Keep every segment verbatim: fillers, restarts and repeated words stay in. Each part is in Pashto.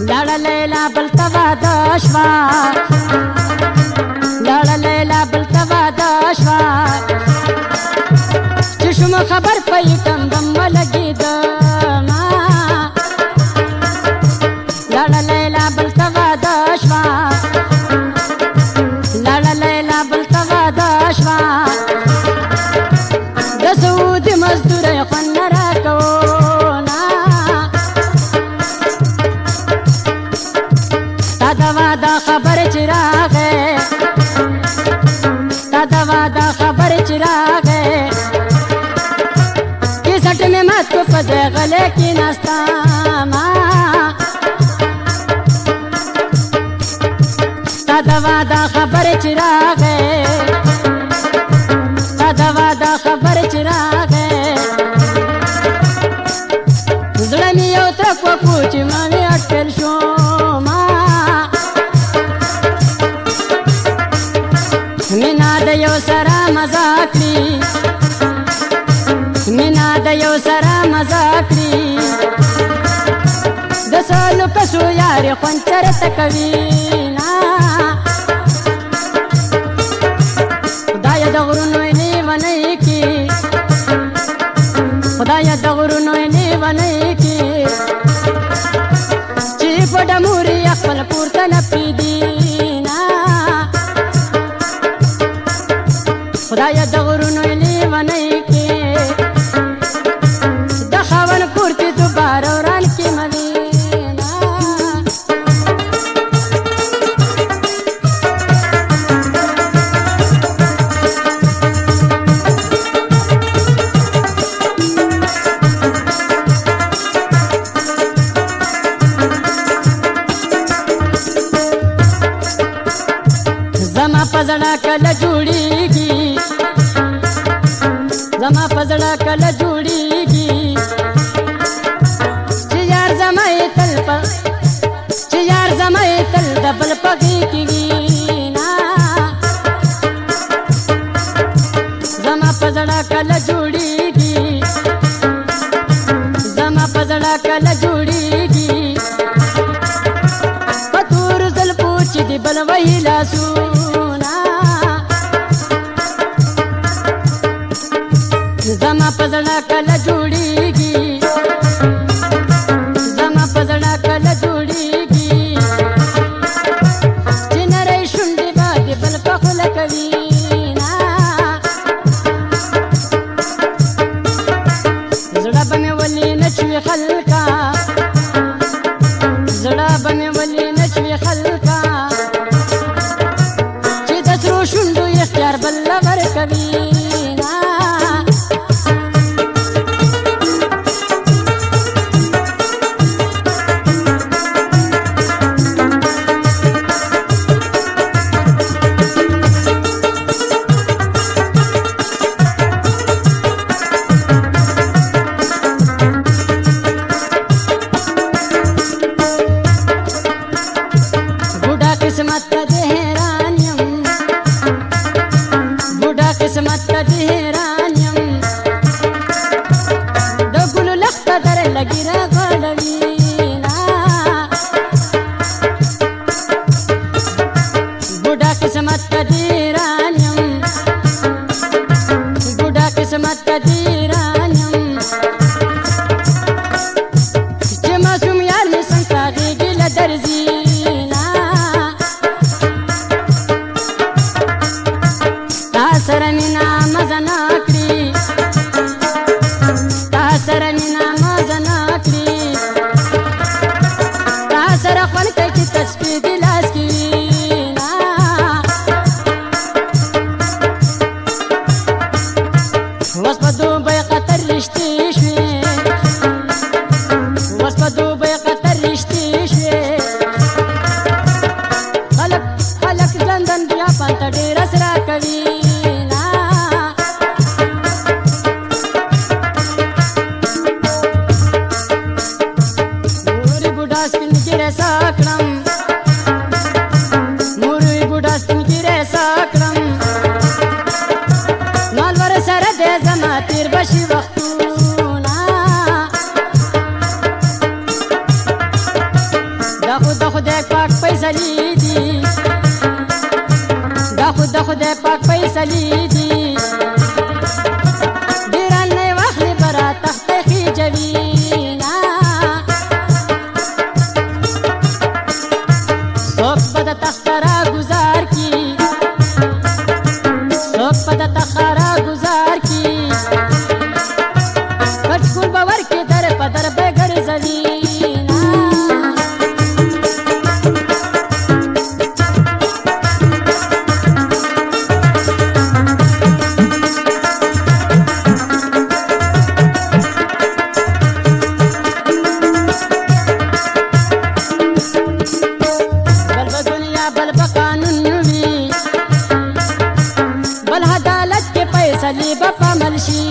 لاړه لیلا بل ته واده شوه لاړه لیلا بل ته واده شوه چې شوم خبر په یې ټنډم ولګېدمه لاړه لیلا بل ته واده شوه لاړه لیلا بل ته واده شوه د سعودي مزدورۍ خوند نه راکوونه ستا د واده خبرې چې راغې ستا د واده خبرې چې راغې کیسټ مې مات کو په ځای غلې کېناستمه ستا د واده خبرې چې راغې ستا د واده خبرې چې راغې زړه مې یو ترک وکړو چې ما مې اټکل شومه مینا د یو سره مزه کړي مینا د یو سره مزه کړي د سالو کسو یارې خوند چرته کوي نه خدایه د غرونو لیونۍ کې خدایه د غرونو لیونۍ کې چې په ډموري خپل پورته نه پرېږدي نه خدایه د غرونو لیونۍ کې د خاوند کور کې دوباره وران کې مه وي زما په زړه کله جوړېږي زما په زړه کله جوړېږي چې یار زما یې تل په چې یار زما یې تل د بل په غېږ کې وي نه زما په زړه کله جوړېږي زما په زړه کله جوړېږي په تورو زلفو چې د بل وهي لاسونه زما په زړه کله جوړېږي زما په زړه کله جوړېږي چې نری شونډې به د بل په خوله کوي نه زړه به مې ولې نه چوي خلکه زړه به مې ولې نه چوي خلکه چې د سرو شونډو اختیار بل ورکوي قسمت ته د حیران یم بوډا قسمت ته د حیران یم د ګلو لښته در لګي راغړوي نه بوډا قسمت ته د حیران یم بوډا قسمت ته د حیران یم چې معصوم یار مې څنګ ته غېږې له درځي سره مینا مزه نه کړي ستا سره مینا مزه نه کړي ستا سره خوند کوي چې تسبیح دې لاس کې وي نه اوس په دوبۍ قطر رښتې شوې اوس په دوبۍ قطر رښتې شوې خلک خلک لندن جاپان ته ډېر اسرا کوي تیر بشي وختونه د دا خو د خدای پاک فیصلې دي دا خو د خدای پاک فیصلې دي ډېران نه واخلې به را تخته خېجوینه څوک به د تخته را ګزار کي څوک به د تخته را ګزار کي کچکول به ورکړي در په در به ګرځوینه بل به دنیا بل به قانون وي بل عدالت کې فیصلې به په عمل شي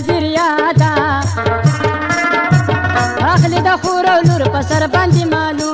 اخلي د خور او لور په سر باندې مالو